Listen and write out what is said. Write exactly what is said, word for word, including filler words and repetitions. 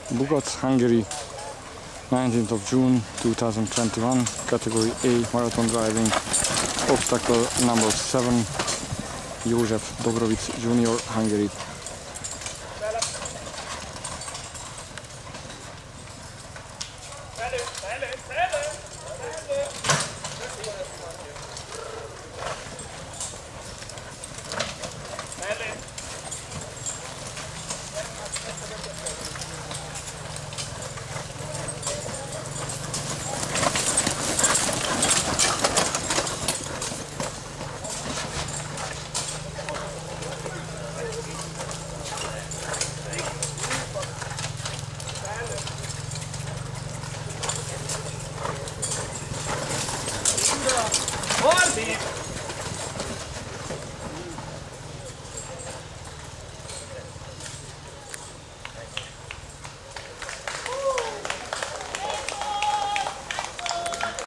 Bugoc, Hungary, nineteenth of June two thousand twenty-one, category A marathon driving, obstacle number seven, József Dobrovic Junior, Hungary.